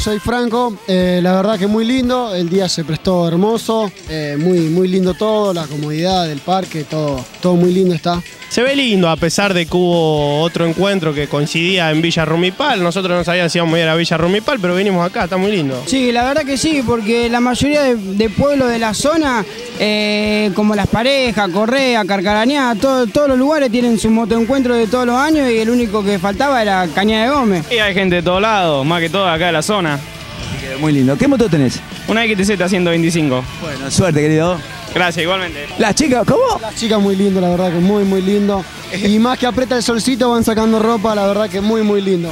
soy Franco. La verdad que muy lindo, el día se prestó hermoso, muy lindo todo, la comodidad del parque, todo muy lindo está. Se ve lindo, a pesar de que hubo otro encuentro que coincidía en Villa Rumipal. Nosotros no sabíamos si íbamos a ir a Villa Rumipal, pero vinimos acá, está muy lindo. Sí, la verdad que sí, porque la mayoría de pueblos de la zona, como Las Parejas, Correa, Carcarañá, todos los lugares tienen su motoencuentro de todos los años y el único que faltaba era Cañada de Gómez. Y hay gente de todos lados, más que todo acá de la zona. Muy lindo. ¿Qué moto tenés? Una XTZ 125. Bueno, suerte, querido. Gracias, igualmente. Las chicas, ¿cómo? Las chicas muy lindo, la verdad que muy lindo. Y más que aprieta el solcito van sacando ropa, la verdad que muy lindo.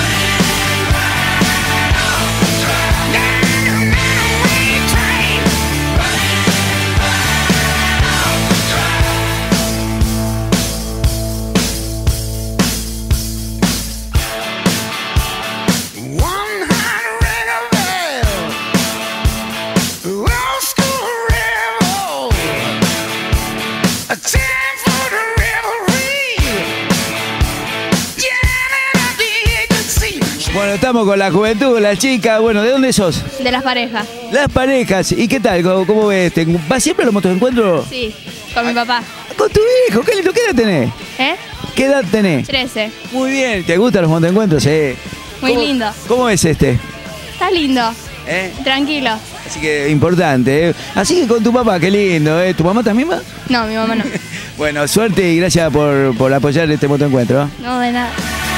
Bueno, estamos con la juventud, la chica. Bueno, ¿de dónde sos? De Las Parejas. Las Parejas. ¿Y qué tal? ¿Cómo ves? ¿Vas siempre a los motoencuentros? Sí, con mi papá. Con tu hijo, qué lindo. ¿Qué edad tenés? ¿Qué edad tenés? 13. Muy bien, ¿te gustan los motoencuentros? Muy lindo. ¿Cómo es este? Está lindo. Tranquilo. Así que importante, Así que con tu papá, qué lindo, ¿Tu mamá también va? No, mi mamá no. Bueno, suerte y gracias por apoyar este motoencuentro. No, de nada.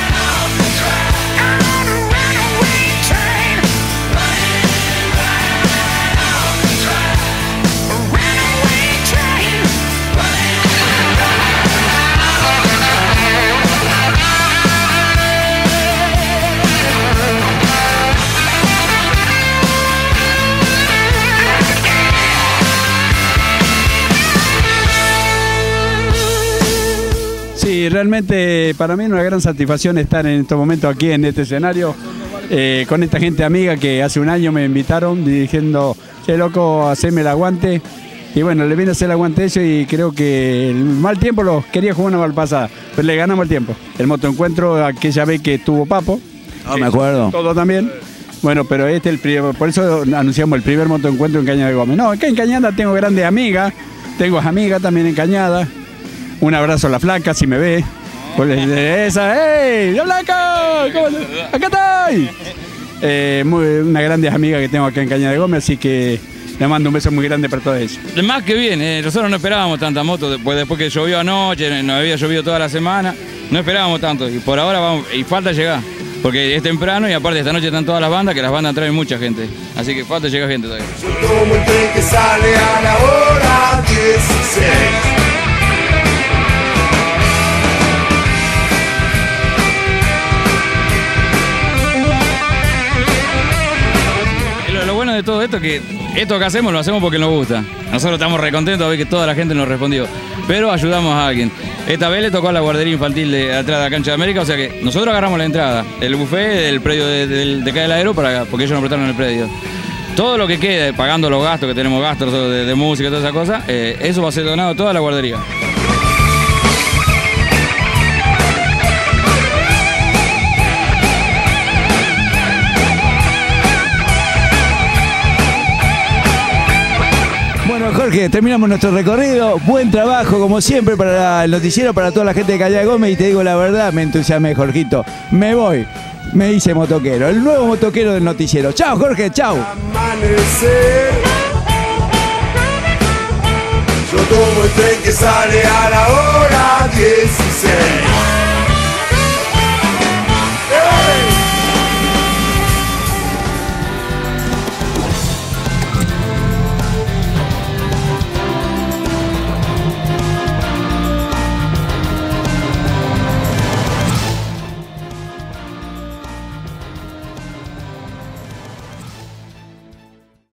Sí, realmente para mí es una gran satisfacción estar en estos momentos aquí en este escenario con esta gente amiga que hace un año me invitaron diciendo, che loco, haceme el aguante. Y bueno, le vine a hacer el aguante a ellos y creo que el mal tiempo los quería jugar una malpasada, pero le ganamos el tiempo. El motoencuentro aquella vez que estuvo Papo. No, me acuerdo. Todo también. Bueno, pero este es el primer, por eso anunciamos el primer motoencuentro en Cañada de Gómez. No, acá en Cañada tengo grandes amigas, tengo amigas también en Cañada. Un abrazo a la flaca, si me ve. Esa, ¡hey! ¡La flaca! ¡Acá estoy! Una grandes amiga que tengo acá en Cañada de Gómez, así que le mando un beso muy grande para todas ellas. Más que bien, nosotros no esperábamos tanta moto, después que llovió anoche, no había llovido toda la semana, no esperábamos tanto, y por ahora vamos, y falta llegar, porque es temprano y aparte esta noche están todas las bandas, que las bandas traen mucha gente, así que falta llegar gente todavía. Yo tomo el tren que sale a la hora 16. De todo esto, que esto que hacemos lo hacemos porque nos gusta. Nosotros estamos recontentos de ver que toda la gente nos respondió, pero ayudamos a alguien. Esta vez le tocó a la guardería infantil de atrás de la cancha de América, o sea que nosotros agarramos la entrada, el buffet del predio de acá del aero, porque ellos nos prestaron el predio. Todo lo que quede, pagando los gastos, que tenemos gastos de música y toda esa cosa, eso va a ser donado a toda la guardería. Jorge, terminamos nuestro recorrido. Buen trabajo, como siempre, para el noticiero, para toda la gente de Cañada de Gómez. Y te digo la verdad, me entusiasmé, Jorgito. Me voy. Me hice motoquero, el nuevo motoquero del noticiero. Chao, Jorge, chao. Yo tomo el tren que sale a la hora 16.